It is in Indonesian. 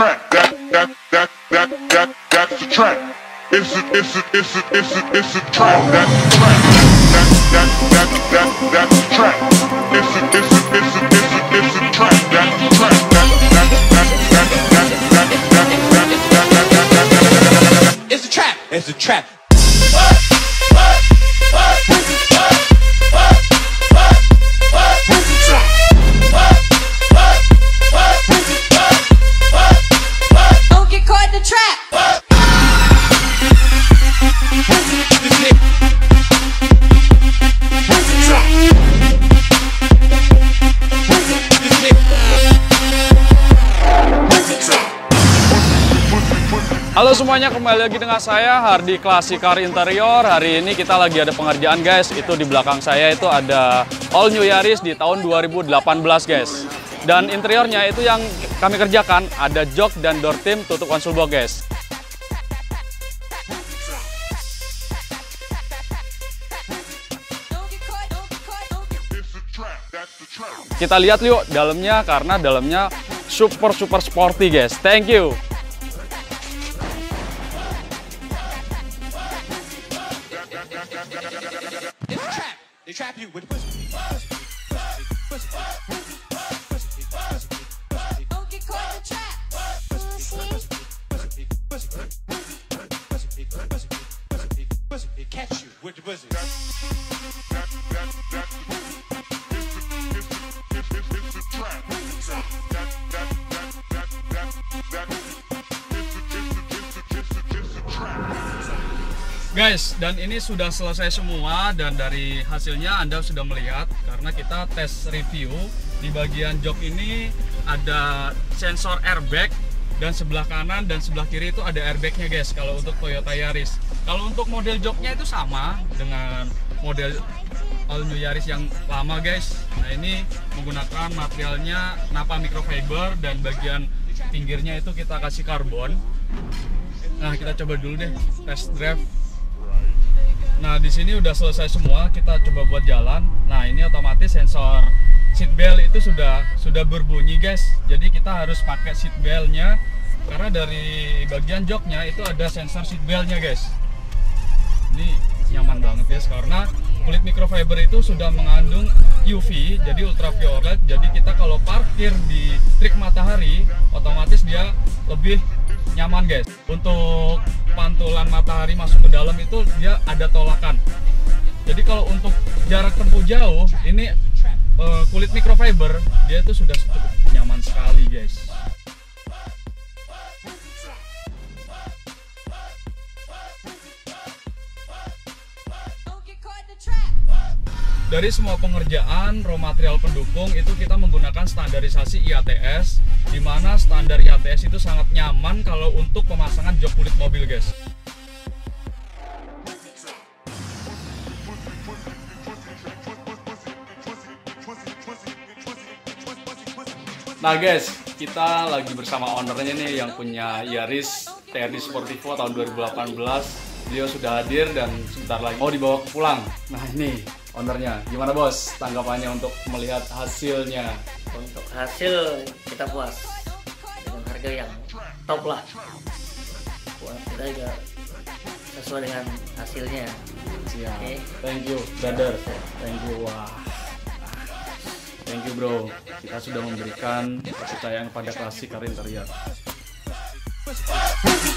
trap. That's the trap. It's a trap. That's the trap. That's the trap. It's a trap. That's the trap. It's a trap. It's a trap. Don't get caught in the trap. Halo semuanya, kembali lagi dengan saya Hardi Classic Car Interior. Hari ini kita lagi ada pengerjaan guys. Itu di belakang saya itu ada All New Yaris di tahun 2018 guys. Dan interiornya itu yang kami kerjakan ada jok dan door trim tutup konsol box guys. Kita lihat yuk dalamnya, karena dalamnya super sporty guys. Thank you. They trap you with pussy. Don't get caught in the trap. Catch you with the pussy. Guys, dan ini sudah selesai semua, dan dari hasilnya Anda sudah melihat karena kita tes review. Di bagian jok ini ada sensor airbag, dan sebelah kanan dan sebelah kiri itu ada airbagnya guys kalau untuk Toyota Yaris. Kalau untuk model joknya itu sama dengan model All New Yaris yang lama guys. Nah, ini menggunakan materialnya Napa microfiber, dan bagian pinggirnya itu kita kasih karbon. Nah, kita coba dulu deh test drive. Nah, di sini udah selesai semua, kita coba buat jalan. Nah, ini otomatis sensor seat belt itu sudah berbunyi guys. Jadi kita harus pakai seat beltnya, karena dari bagian joknya itu ada sensor seat beltnya guys. Ini nyaman banget guys, karena kulit microfiber itu sudah mengandung UV, jadi ultraviolet. Jadi kita kalau parkir di terik matahari, otomatis dia lebih nyaman guys. Untuk pantulan matahari masuk ke dalam itu dia ada tolakan. Jadi kalau untuk jarak tempuh jauh, ini kulit microfiber dia itu sudah cukup nyaman sekali guys. Don't get caught in the trap. Dari semua pengerjaan raw material pendukung itu kita menggunakan standarisasi IATS, di mana standar IATS itu sangat nyaman kalau untuk pemasangan jok kulit mobil guys. Nah guys, kita lagi bersama ownernya nih yang punya Yaris TRD Sportivo tahun 2018. Beliau sudah hadir dan sebentar lagi mau dibawa pulang. Nah ini ownernya, gimana bos tanggapannya untuk melihat hasilnya? Untuk hasil kita puas dengan harga yang top lah. Kita juga sesuai dengan hasilnya. Siap. Oke. Thank you brother. Thank you. Wah. Thank you bro. Kita sudah memberikan kepercayaan pada Classic Car Interior.